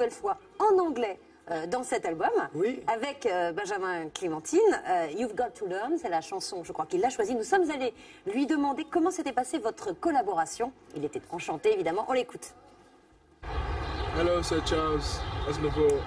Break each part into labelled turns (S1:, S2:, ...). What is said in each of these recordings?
S1: nouvelle fois en anglais dans cet album,
S2: oui,
S1: avec Benjamin Clémentine. You've Got to Learn, c'est la chanson, je crois qu'il l'a choisie. Nous sommes allés lui demander comment s'était passée votre collaboration. Il était enchanté, évidemment. On l'écoute.
S3: Hello, Sir Charles Aznavour.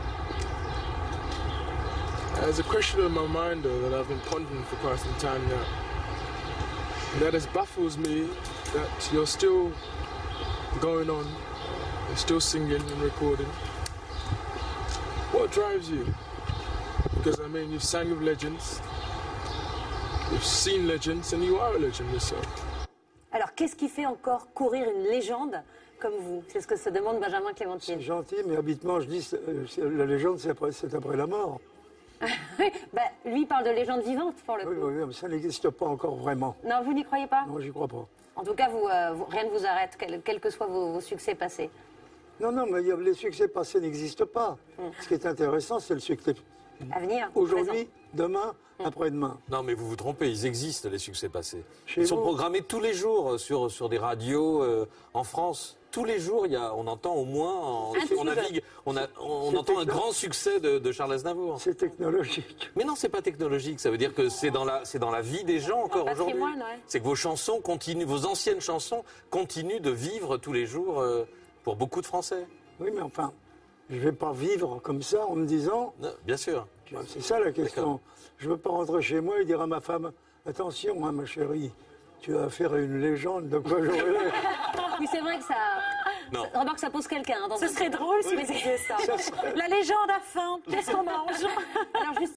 S3: There's a question in my mind that I've been pondering for quite some time now. And that has baffles me that you're still going on, you're still singing and recording. What drives you? Because I mean, you've sang with legends, you've seen legends, and you are a legend yourself.
S1: Alors, qu'est-ce qui fait encore courir une légende comme vous? C'est ce que se demande Benjamin Clémentine.
S2: c'est gentil, mais habitement, je dis, la légende, c'est après la mort.
S1: Oui, lui parle de légende vivante, pour le coup.
S2: Oui, mais ça n'existe pas encore vraiment.
S1: Non, vous n'y croyez pas?
S2: Non, j'y crois pas.
S1: En tout cas, rien ne vous arrête, quels que soient vos succès passés.
S2: Non, mais les succès passés n'existent pas. Ce qui est intéressant, c'est le succès
S1: À venir.
S2: aujourd'hui, demain, après-demain.
S4: Non, mais vous vous trompez, ils existent, les succès passés.
S2: Chez
S4: Ils sont
S2: vous
S4: programmés tous les jours sur des radios en France. Tous les jours, on entend au moins, on navigue, on entend un grand succès de Charles Aznavour.
S2: C'est technologique.
S4: Mais non, c'est pas technologique. Ça veut dire que c'est dans la vie des gens encore aujourd'hui.
S1: Ouais.
S4: C'est que vos chansons continuent, vos anciennes chansons continuent de vivre tous les jours pour beaucoup de Français.
S2: Oui, mais enfin, je ne vais pas vivre comme ça en me disant...
S4: Non, bien sûr.
S2: C'est ça la question. Je ne veux pas rentrer chez moi et dire à ma femme, attention, hein, ma chérie, tu as affaire à une légende, de quoi j'aurais l'air.
S1: Oui, c'est vrai que ça...
S4: Non.
S1: Remarque, ça pose quelqu'un.
S5: Ce serait drôle si vous disiez ça. La légende a faim, qu'est-ce qu'on mange?
S1: Alors,